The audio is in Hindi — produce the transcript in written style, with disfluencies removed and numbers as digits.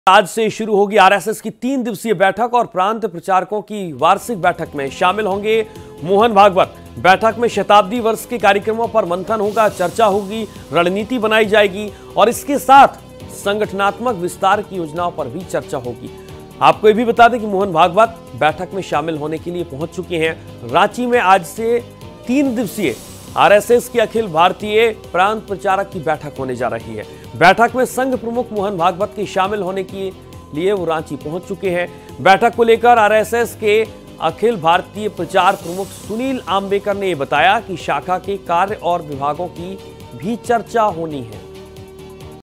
आज से शुरू होगी आरएसएस की 3 दिवसीय बैठक और प्रांत प्रचारकों की वार्षिक बैठक में शामिल होंगे मोहन भागवत। बैठक में शताब्दी वर्ष के कार्यक्रमों पर मंथन होगा, चर्चा होगी, रणनीति बनाई जाएगी और इसके साथ संगठनात्मक विस्तार की योजनाओं पर भी चर्चा होगी। आपको ये भी बता दें कि मोहन भागवत बैठक में शामिल होने के लिए पहुंच चुके हैं। रांची में आज से 3 दिवसीय आरएसएस की अखिल भारतीय प्रांत प्रचारक की बैठक होने जा रही है। बैठक में संघ प्रमुख मोहन भागवत के शामिल होने के लिए वो रांची पहुंच चुके हैं। बैठक को लेकर आरएसएस के अखिल भारतीय प्रचार प्रमुख सुनील आम्बेकर ने बताया कि शाखा के कार्य और विभागों की भी चर्चा होनी है।